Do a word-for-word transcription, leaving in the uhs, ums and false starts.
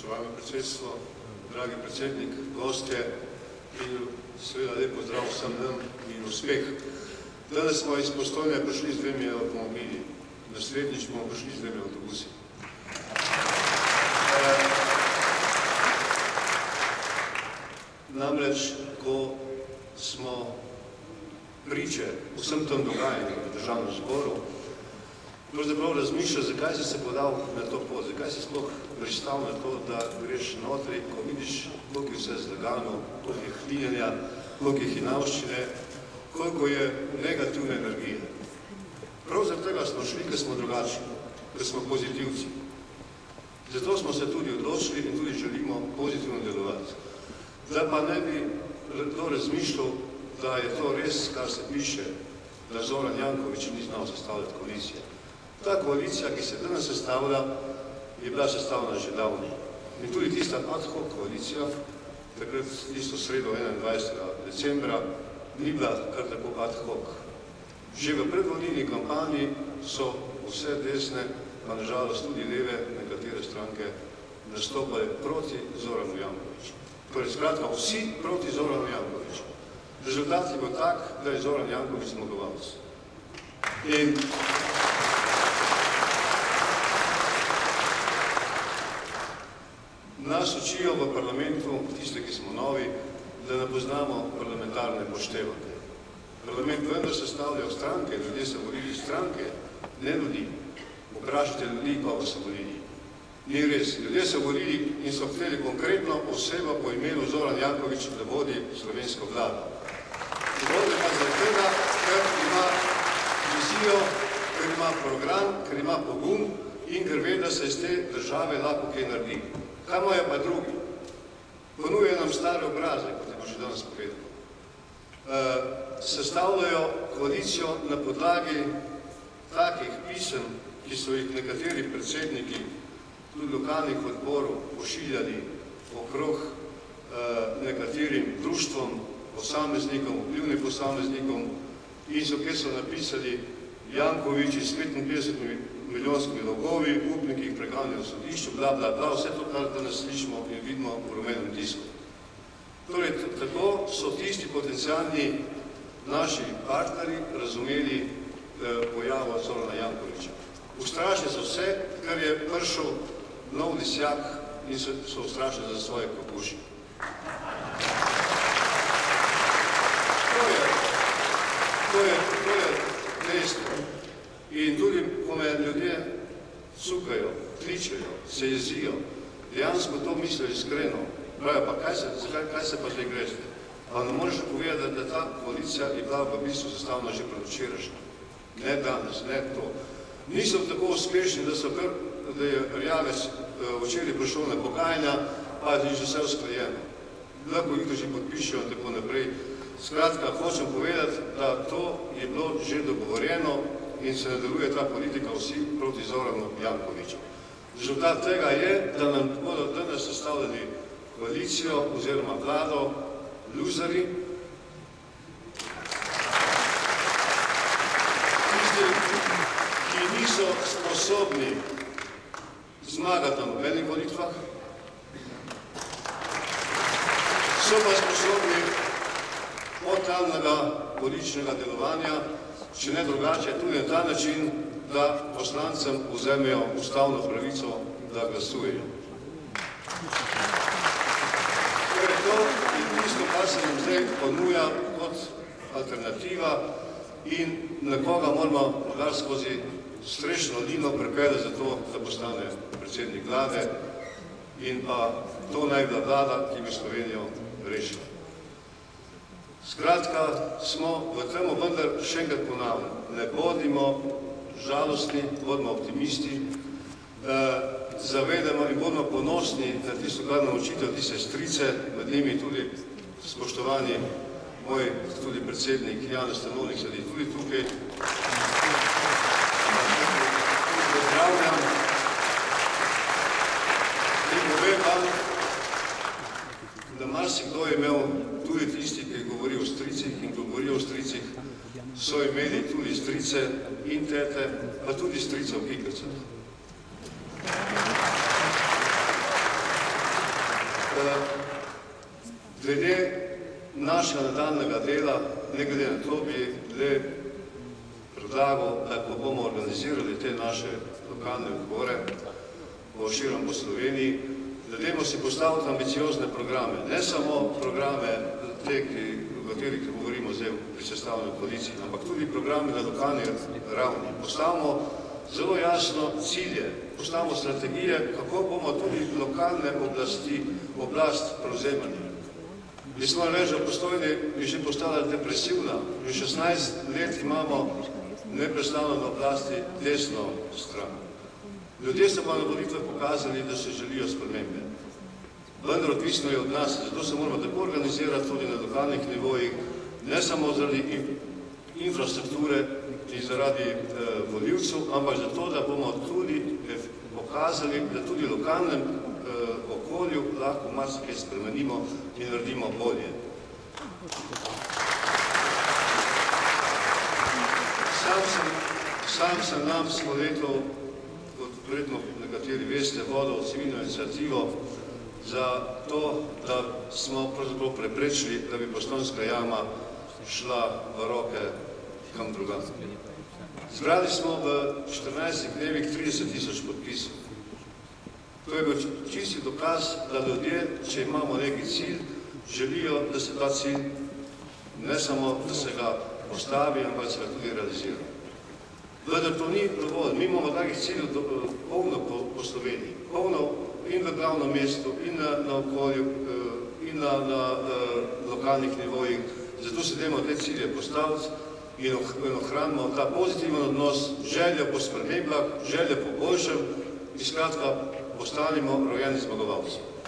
Spoštovano predsedstvo, dragi predsednik, gostje in seveda lep pozdrav vsem nam in uspeh. Danes smo iz Postojne prišli z dvemi avtomobili, naslednjič bomo prišli z dvemi avtobusi. Namreč, ko smo priče vsem tem dogajanju v državnem zboru, pravzaprav razmišlja, zakaj si se podal na to pot, zakaj si sploh pristal na to, da greš notri, ko vidiš, koliko je vse zlagano, koliko je hlinjenja, koliko je hinavščine, koliko je negativne energije. Prav zaradi tega smo šli, ker smo drugačni, ker smo pozitivci. Zato smo se tudi odločili in tudi želimo pozitivno delovati. Da pa ne bi to razmišljal, da je to res, kar se piše, da Zoran Janković ni znal sestavljati koalicije. Ta koalicija, ki se danes sestavlja, je bila sestavljena že davno. In tudi tista ad hoc koalicija, takrat tisto sredo enaindvajsetega decembra, ni bila kar tako ad hoc. Že v predvolilni kampanji so vse desne, pa nažalost tudi leve, nekatere stranke, nastopale proti Zoranu Jankoviću. Torej, skratka, vsi proti Zoranu Jankoviću. Rezultat je bil tak, da je Zoran Janković zmagovalec. In nas učijo v parlamentu, tiste, ki smo novi, da ne poznamo parlamentarne poštevake. Parlament vendar sestavljajo stranke, ljudje so volili stranke, ne ljudi. Vprašajte ljudi, koga so volili. Ni res. Ljudje so volili in so hteli konkretno osebo po imenu Zoran Janković, da vodi slovensko vlado. Vodi pa zaradi tega, ker ima vizijo, ker ima program, ker ima pogum in ker ve, da se iz te države lahko kaj naredi. Kaj imajo pa drugi? Ponujejo nam stare obraze, kot je bo že danes povedal. Sestavljajo koalicijo na podlagi takih pisem, ki so jih nekateri predsedniki tudi lokalnih odborov pošiljali okrog nekaterim društvom, posameznikom, vplivnim posameznikom in so, kjer so napisali Janković s petinpetdesetimi milijonskimi dolgovi, upniki jih preganjajo v sodišču, bla, bla, bla, vse to, kar danes slišimo in vidimo v rumenem tisku. Torej, tako so tisti potencialni naši partnerji razumeli pojavo Zorana Jankovića. Ustrašili so vse, kar je prišel nov lisjak in so ustrašili za svoje kokoši. To je dejstvo. In tudi, ko me ljudje cukajo, kličejo, se jezijo, dejansko to mislijo iskreno. Pravijo pa, kaj se pa zdaj greste? Pa ne moreš povedati, da ta koalicija je bila v bistvu sestavljena že predvčerajšnja. Ne danes, ne to. Niso tako uspešni, da so kar, da je Rjavec včeraj prišel na pogajanja, pa je že vse usklajeno. Lahko jih to že podpišejo in tako naprej. Skratka, hočem povedati, da to je bilo že dogovorjeno in se nadaljuje ta politika vsi proti Zoranu Jankoviću. Rezultat tega je, da nam bodo danes sestavljali koalicijo oziroma vlado luzeri, tisti, ki niso sposobni zmagati na nobenih volitvah, so pa sposobni podtalnega političnega delovanja, če ne drugače, tudi na ta način, da poslancem vzamejo ustavno pravico, da glasujejo. Torej, to je tisto, kar se nam zdaj ponuja kot alternativa in nekoga moramo kar skozi strešno lino pripeljati za to, da postane predsednik vlade in pa to naj bila vlada, ki bi Slovenijo rešila. Skratka, smo v temu vendar še enkrat ponavljali. Ne bodimo žalostni, bodimo optimisti, zavedamo in bodimo ponosni na tisto, kar nam učitev tiste strice, med njimi tudi spoštovani moj tudi predsednik Janez Stanovnik sedi tudi tukaj. Pozdravljam in povem vam, da marsikdo je imel tudi tisti, ki govori o stricih in govori o stricih, so imeli tudi strice in tete, pa tudi strice v kikrcah. Glede našega nadaljnjega dela, ne glede na to, bi le predlagal, da ko bomo organizirali te naše lokalne odbore po širom po Sloveniji, da dajmo si postaviti ambiciozne programe, ne samo programe te, o katerih govorimo zdaj pri sestavljanju koaliciji, ampak tudi programe na lokalni ravni. Postavimo zelo jasno cilje, postavimo strategije, kako bomo tudi lokalne oblasti, oblast prevzemali. Mi smo reči, da Postojni bi že postala depresivna, že šestnajst let imamo neprestano na oblasti desno stran. Ljudje so pa na volitvah pokazali, da se želijo spremembe. Vendar odvisno je od nas, zato se moramo tako organizirati tudi na lokalnih nivojih, ne samo zaradi infrastrukture in zaradi eh, volivcev, ampak zato, da bomo tudi pokazali, da tudi v lokalnem eh, okolju lahko marsikaj spremenimo in naredimo bolje. Sam sem, sam sem nam smo leto, kot verjetno nekateri veste, vodil civilno inicijativo za to, da smo pravzaprav preprečili, da bi Postojnska jama šla v roke kam drugam. Zbrali smo v štirinajstih dnevih trideset tisoč podpisov. To je bil čisti dokaz, da ljudje, če imamo neki cilj, želijo, da se ta cilj ne samo, da se ga postavi, ampak da se ga tudi realizira. Vendar to ni dovolj. Mi imamo takih ciljev polno po, po Sloveniji. Polno in v glavnem mestu, in na, na okolju, in na, na uh, lokalnih nivojih. Zato se dajmo te cilje postaviti in ohranimo ta pozitiven odnos, željo po spremembah, željo po boljšem in skratka postanimo rojeni zmagovalci.